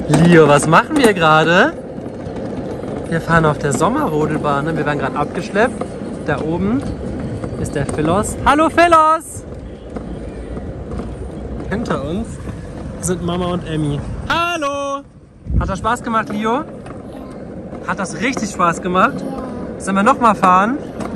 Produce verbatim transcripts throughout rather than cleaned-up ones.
Leo, was machen wir gerade? Wir fahren auf der Sommerrodelbahn. Ne? Wir werden gerade abgeschleppt. Da oben ist der Philos. Hallo Philos! Hinter uns sind Mama und Emmy. Hallo! Hat das Spaß gemacht, Leo? Hat das richtig Spaß gemacht? Sollen wir nochmal fahren?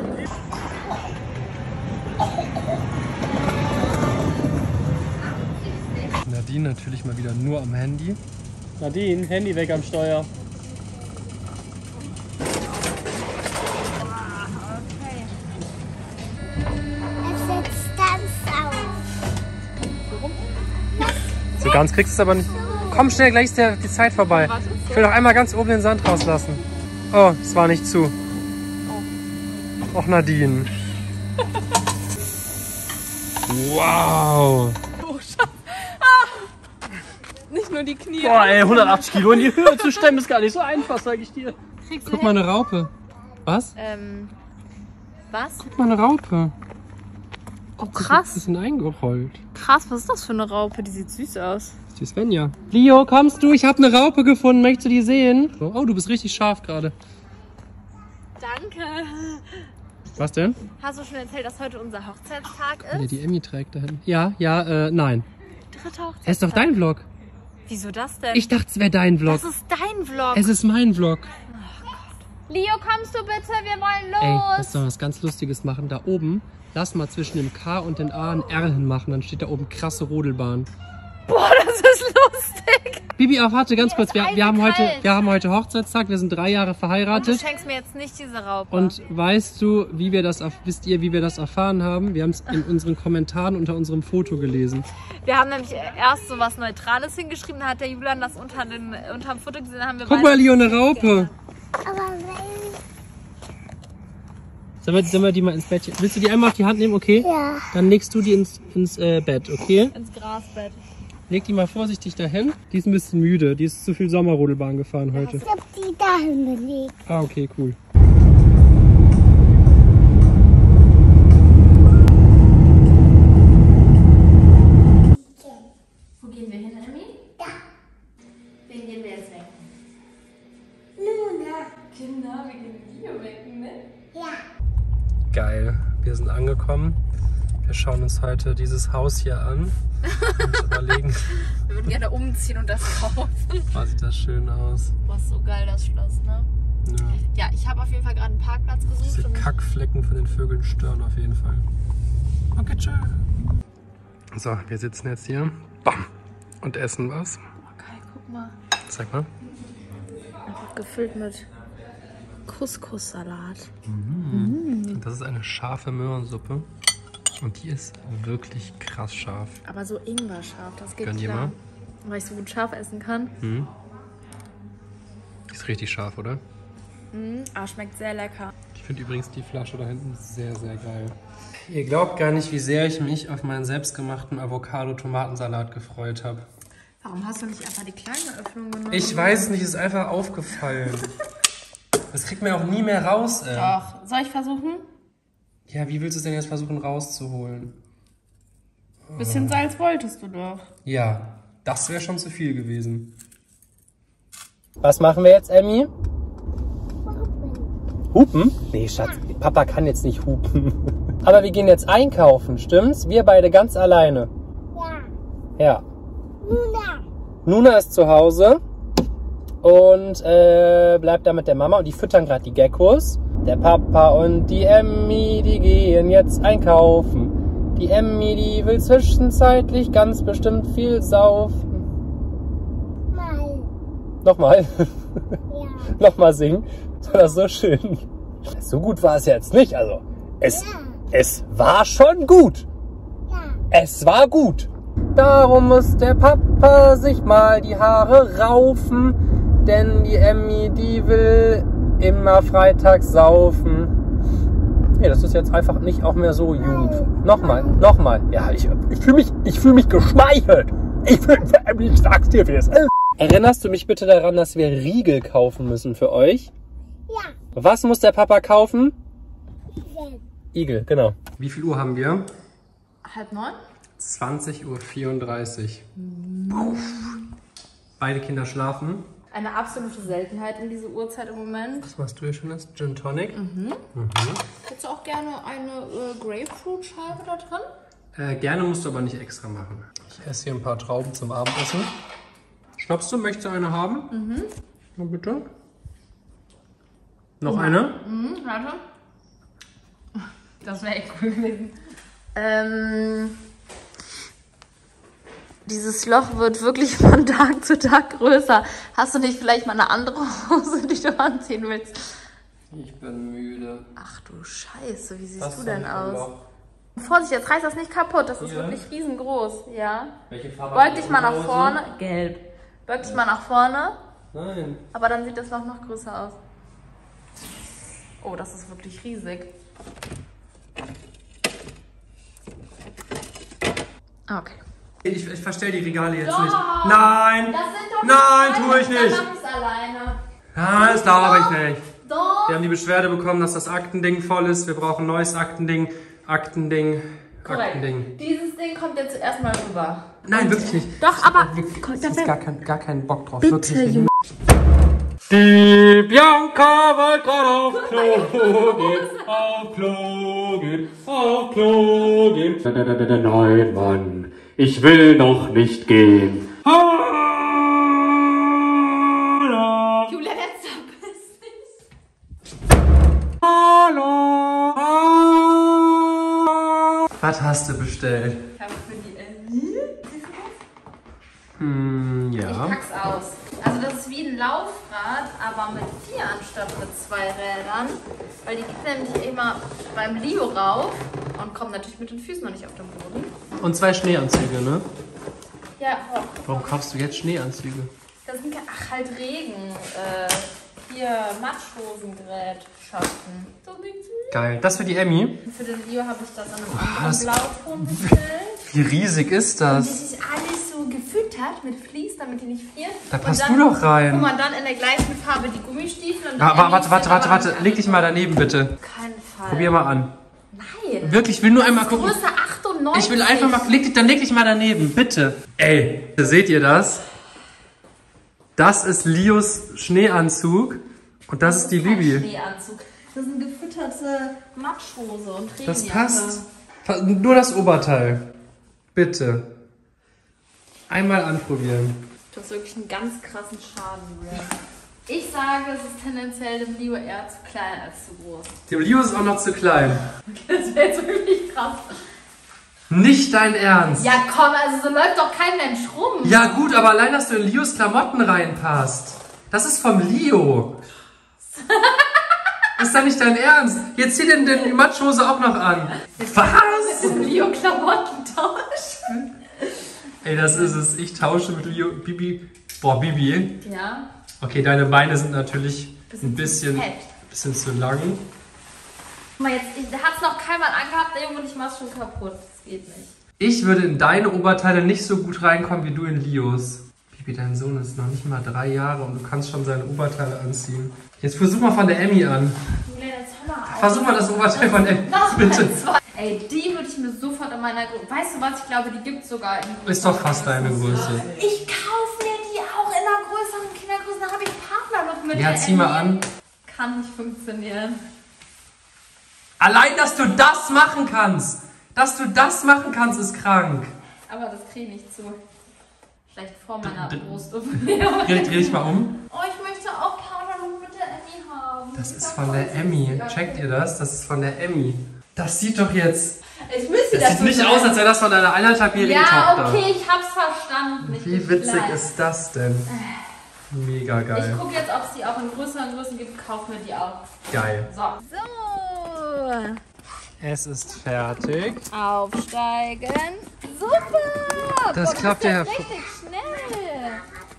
Nadine natürlich mal wieder nur am Handy. Nadine, Handy weg am Steuer. So ganz kriegst du es aber nicht. Komm schnell, gleich ist der, die Zeit vorbei. Ich will noch einmal ganz oben den Sand rauslassen. Oh, es war nicht zu. Och, Nadine. Wow. Oh, Schatz. Ah. Nicht nur die Knie. Boah, ey, hundertachtzig Kilo in die Höhe zu stemmen ist gar nicht so einfach, sag ich dir. Kriegst du Guck mal, eine Raupe. Was? Ähm, was? Guck mal, eine Raupe. Oh, krass. Die sind eingerollt. Krass, was ist das für eine Raupe? Die sieht süß aus. Das ist die Svenja. Leo, kommst du? Ich habe eine Raupe gefunden. Möchtest du die sehen? Oh, du bist richtig scharf gerade. Danke. Was denn? Hast du schon erzählt, dass heute unser Hochzeitstag ist? Nee, die Emmy trägt da hinten. Ja, ja, äh, nein. Dritter Hochzeitstag. Es ist doch dein Vlog. Wieso das denn? Ich dachte, es wäre dein Vlog. Das ist dein Vlog. Es ist mein Vlog. Leo, kommst du bitte? Wir wollen los. Ey, lass doch was ganz Lustiges machen. Da oben, lass mal zwischen dem K und dem A ein R hinmachen. Dann steht da oben krasse Rodelbahn. Boah, das ist lustig. Bibi, aber warte ganz kurz. Wir, wir, haben eisekalt. heute, wir haben heute Hochzeitstag. Wir sind drei Jahre Und du verheiratet. schenkst mir jetzt nicht diese Raupe. Und weißt du, wie wir das, wisst ihr, wie wir das erfahren haben? Wir haben es in unseren Kommentaren unter unserem Foto gelesen. Wir haben nämlich erst so was Neutrales hingeschrieben, da hat der Julian das unter dem, unter dem Foto gesehen, dann haben wir Guck mal, Leo, eine Raupe. Aber Sollen wir, sollen wir die mal ins Bettchen? Willst du die einmal auf die Hand nehmen, okay? Ja. Dann legst du die ins, ins äh, Bett, okay? ins Grasbett. Leg die mal vorsichtig dahin. Die ist ein bisschen müde. Die ist zu viel Sommerrodelbahn gefahren heute. ich hab die dahin gelegt. Ah, okay, cool. Wo gehen wir hin, Emmy? Da. Wen gehen wir jetzt weg? Luna. Kinder, wir gehen Leo wecken, ne? Ja. Geil. Wir sind angekommen. Wir schauen uns heute dieses Haus hier an und überlegen. Wir würden gerne umziehen und das kaufen. Boah, sieht das schön aus. Boah, ist so geil, das Schloss, ne? Ja. Ja, ich habe auf jeden Fall gerade einen Parkplatz gesucht. Diese und Kackflecken von den Vögeln stören auf jeden Fall. Okay, tschö. So, wir sitzen jetzt hier. Bam. Und essen was. oh, geil, guck mal. Zeig mal. Einfach gefüllt mit Couscous-Salat. Mhm. Das ist eine scharfe Möhrensuppe. Und die ist wirklich krass scharf. Aber so Ingwer-scharf, das geht Gönn dir klar. mal. Weil ich so gut scharf essen kann. Mhm. Die ist richtig scharf, oder? Mhm, aber schmeckt sehr lecker. Ich finde übrigens die Flasche da hinten sehr, sehr geil. Ihr glaubt gar nicht, wie sehr ich mich auf meinen selbstgemachten Avocado-Tomatensalat gefreut habe. Warum hast du nicht einfach die kleine Öffnung genommen? Ich weiß nicht, ist einfach aufgefallen. Das kriegt man auch nie mehr raus, ey. Doch. Soll ich versuchen? Ja, wie willst du es denn jetzt versuchen rauszuholen? Bisschen Salz wolltest du doch. Ja, das wäre schon zu viel gewesen. Was machen wir jetzt, Emmy? Hupen? Nee, Schatz, Papa kann jetzt nicht hupen. Aber wir gehen jetzt einkaufen, stimmt's? Wir beide ganz alleine. Ja. Ja. Luna. Nuna ist zu Hause und äh, bleibt da mit der Mama und die füttern gerade die Geckos. Der Papa und die Emmy, die gehen jetzt einkaufen. Die Emmy, die will zwischenzeitlich ganz bestimmt viel saufen. Mal. Nochmal. Ja. Nochmal singen. Das war so schön. So gut war es jetzt nicht. Also, es, Ja. es war schon gut. Ja. Es war gut. Darum muss der Papa sich mal die Haare raufen. Denn die Emmy, die will immer freitags saufen. Nee, das ist jetzt einfach nicht auch mehr so Jugend. Nochmal, nochmal. Ja, ich, ich fühle mich, ich fühl mich geschmeichelt. Ich, fühl, ich sag's dir, wie es ist. Erinnerst du mich bitte daran, dass wir Riegel kaufen müssen für euch? Ja. Was muss der Papa kaufen? Ja. Igel, genau. Wie viel Uhr haben wir? Halb neun? zwanzig Uhr vierunddreißig. Beide Kinder schlafen. Eine absolute Seltenheit in dieser Uhrzeit im Moment. Was machst du hier Schönes? Gin Tonic? Mhm. Mhm. Hättest du auch gerne eine äh, Grapefruit-Scheibe da drin? Äh, gerne musst du aber nicht extra machen. Ich esse hier ein paar Trauben zum Abendessen. Schnappst du? Möchtest du eine haben? Mhm. Na bitte. Noch eine? Mhm, warte. Das wäre echt cool gewesen. Ähm, dieses Loch wird wirklich von Tag zu Tag größer. Hast du nicht vielleicht mal eine andere Hose, die du anziehen willst? Ich bin müde. Ach du Scheiße, wie siehst Was du denn für ein aus? Loch? Vorsicht, jetzt reißt das nicht kaputt. Das ist Hier? wirklich riesengroß. Ja. Welche Farbe Beug hat dich die mal nach Hose? vorne. Gelb. Beug dich mal nach vorne. Nein. Aber dann sieht das Loch noch größer aus. Oh, das ist wirklich riesig. Okay. Ich, ich verstell die Regale jetzt Doch, nicht. Nein! Das sind doch Nein, die tue ich Teile, nicht. Dann mach ich's alleine. Nein, das glaube ich nicht. Doch. Wir haben die Beschwerde bekommen, dass das Aktending voll ist. Wir brauchen ein neues Aktending. Aktending. Korrekt. Aktending. Dieses Ding kommt jetzt erstmal rüber. Nein, wirklich nicht. Doch, aber... Ich habe gar, kein, gar keinen Bock drauf. Bitte, wirklich nicht. Junge. Die Bianca wollte gerade auf Klo gehen, auf Klo gehen, auf Klo gehen. Nein, Mann, ich will noch nicht gehen. Julia, jetzt verpiss dich. Hallo. Was hast du bestellt? Ich habe für die Ellie... Hm, ja. Ich pack's aus. Also das ist wie ein Laufrad, aber mit vier anstatt mit zwei Rädern. Weil die geht nämlich immer beim Leo rauf und kommt natürlich mit den Füßen noch nicht auf den Boden. Und zwei Schneeanzüge, ne? Ja, oh. Warum kaufst du jetzt Schneeanzüge? Das sind, ach halt Regen, äh, hier Matschhosengerätschaften. So nichts. Geil. Das für die Emmy? Für den Leo habe ich das an einem Was? anderen Blauton bestellt. Wie riesig ist Und das? das ist alles so gefüttert mit Vlies, damit die nicht frieren. Da Und passt dann, du doch rein. Guck mal, dann in der gleichen Farbe die Gummistiefel. Und dann Wa- wa- Warte, Emmys warte, sind warte, aber warte. nicht Leg dich mal daneben, bitte. Auf keinen Fall. Probier mal an. Nein. Wirklich, ich will nur einmal gucken. Größe achtundneunzig. Ich will einfach mal, leg dich, dann leg dich mal daneben, bitte. Ey, seht ihr das? Das ist Leos Schneeanzug und das, ist die kein Bibi. Schneeanzug. Das ist eine gefütterte Matschhose und Regenjacke. Das passt. Nur das Oberteil. Bitte. Einmal anprobieren. Du hast wirklich einen ganz krassen Schaden, Julia. Ich sage, es ist tendenziell dem Leo eher zu klein als zu groß. Dem Leo ist auch noch zu klein. Das wäre jetzt wirklich krass. Nicht dein Ernst. Ja komm, also so läuft doch kein Mensch rum. Ja gut, aber allein, dass du in Leos Klamotten reinpasst. Das ist vom Leo. Ist doch nicht dein Ernst? Jetzt zieh den, den die Matschhose auch noch an. Was? Mit dem Leo-Klamotten tauschen. Ey, das ist es. Ich tausche mit Leo. Bibi. Boah, Bibi. Ja. Okay, deine Beine sind natürlich ein bisschen, fett. bisschen zu lang. Guck mal, jetzt hat es noch keiner angehabt, der Junge, und ich mach's schon kaputt. Das geht nicht. Ich würde in deine Oberteile nicht so gut reinkommen wie du in Leos. Bibi, dein Sohn ist noch nicht mal drei Jahre und du kannst schon seine Oberteile anziehen. Jetzt versuch mal von der Emmy an. Julia, jetzt hör mal auf. Versuch mal das Oberteil von Emmy. Noch Bitte. zwei. Ey, die würde ich mir sofort in meiner Größe... Weißt du was? Ich glaube, die gibt es sogar in größeren Ist doch fast deine Größe. Ich kaufe mir die auch in einer größeren Kindergröße. Da habe ich Partner noch mit Ja, der zieh mal Emmy. an. Kann nicht funktionieren. Allein, dass du das machen kannst. Dass du das machen kannst, ist krank. Aber das kriege ich nicht zu. Vielleicht vor meiner D- Brust. Dreh, dreh dich mal um. Oh, ich möchte auch Partner mit der Emmy haben. Das ist von der Emmy. Checkt ihr das? Das ist von der Emmy. Das sieht doch jetzt... Ich müsste Das sieht nicht aus, als wäre das von deiner eineinhalbjährigen Ja, Tochter. okay, ich hab's verstanden. Ich Wie bin witzig klein. ist das denn? Mega Ich geil. gucke jetzt, ob es die auch in größeren Größen gibt. Kauf mir die auch. Geil. So. So. Es ist fertig. Aufsteigen. Super. Das Boah, klappt ist ja jetzt hervor- richtig schnell.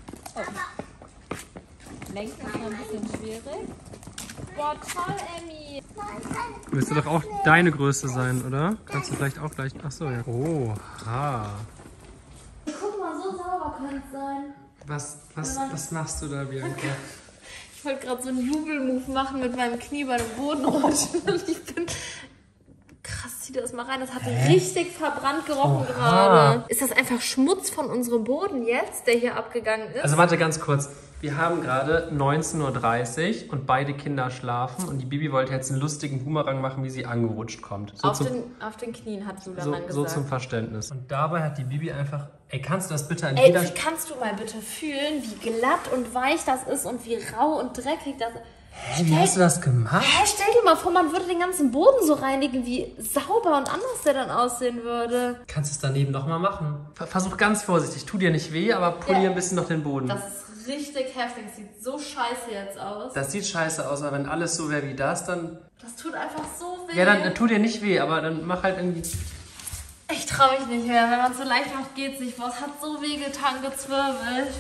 Oh. Lenken ist noch ein bisschen schwierig. Boah, toll, Emmy. Müsste doch auch deine Größe sein, oder? Kannst du vielleicht auch gleich... Ach so, ja. Oha. Guck mal, so sauber könnte es sein. Was, was, was machst du da, Bianca? Ich wollte gerade so einen Jubelmove machen mit meinem Knie bei dem Boden rutschen. Und ich bin krass zieh das mal rein. Das hat richtig verbrannt gerochen gerade. Ist das einfach Schmutz von unserem Boden jetzt, der hier abgegangen ist? Also warte ganz kurz. Wir haben gerade neunzehn Uhr dreißig und beide Kinder schlafen und die Bibi wollte jetzt einen lustigen Boomerang machen, wie sie angerutscht kommt. So auf, zum, den, auf den Knien hat Julian so, dann gesagt. so zum Verständnis. Und dabei hat die Bibi einfach, ey, kannst du das bitte an Ey, jeder... wie kannst du mal bitte fühlen, wie glatt und weich das ist und wie rau und dreckig das ist? Hä, wie hast du das gemacht? Hä, stell dir mal vor, man würde den ganzen Boden so reinigen, wie sauber und anders der dann aussehen würde. Kannst du es daneben nochmal machen? Versuch ganz vorsichtig, tu dir nicht weh, aber polier Ja. ein bisschen noch den Boden. Das ist richtig heftig, das sieht so scheiße jetzt aus. Das sieht scheiße aus, aber wenn alles so wäre wie das, dann... Das tut einfach so weh. Ja, dann, dann tut dir nicht weh, aber dann mach halt irgendwie... Ich trau mich nicht mehr, wenn man es so leicht macht, geht's nicht. Boah, es hat so weh getan, gezwirbelt.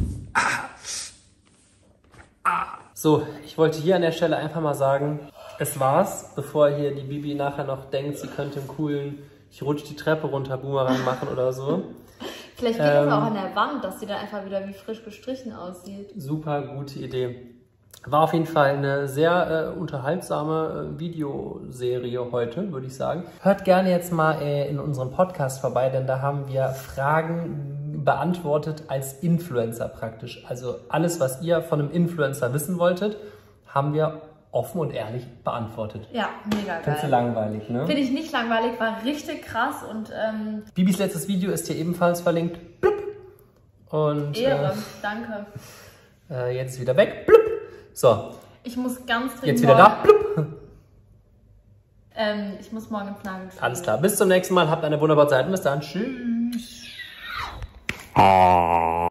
So, ich wollte hier an der Stelle einfach mal sagen, es war's, bevor hier die Bibi nachher noch denkt, sie könnte einen coolen, ich rutsch die Treppe runter Boomerang machen oder so. Vielleicht geht Ähm, das auch an der Wand, dass die dann einfach wieder wie frisch gestrichen aussieht. Super gute Idee. War auf jeden Fall eine sehr äh, unterhaltsame äh, Videoserie heute, würde ich sagen. Hört gerne jetzt mal äh, in unserem Podcast vorbei, denn da haben wir Fragen beantwortet als Influencer praktisch. Also alles, was ihr von einem Influencer wissen wolltet, haben wir offen und ehrlich beantwortet. Ja, mega geil. Findest du langweilig, ne? Finde ich nicht langweilig, war richtig krass und ähm, Bibis letztes Video ist hier ebenfalls verlinkt. Blub. Und Ehre, danke. äh, jetzt wieder weg. Blub. So, Ich muss ganz dringend jetzt wieder da. morgen, Blub. ähm, ich muss morgen ins Nagelstudio. Alles klar, bis zum nächsten Mal. Habt eine wunderbare Zeit. Bis dann. Tschüss.